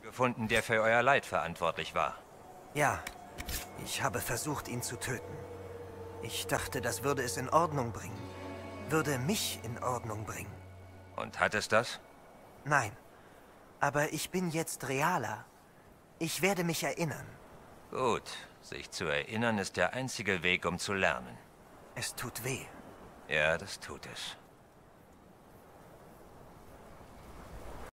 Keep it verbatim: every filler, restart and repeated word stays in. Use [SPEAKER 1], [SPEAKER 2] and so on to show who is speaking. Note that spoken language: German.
[SPEAKER 1] Gefunden, der für euer Leid verantwortlich war.
[SPEAKER 2] Ja, ich habe versucht, ihn zu töten. Ich dachte, das würde es in Ordnung bringen. Würde mich in Ordnung bringen.
[SPEAKER 1] Und hat es das?
[SPEAKER 2] Nein. Aber ich bin jetzt realer. Ich werde mich erinnern.
[SPEAKER 1] Gut. Sich zu erinnern ist der einzige Weg, um zu lernen.
[SPEAKER 2] Es tut weh.
[SPEAKER 1] Ja, das tut es.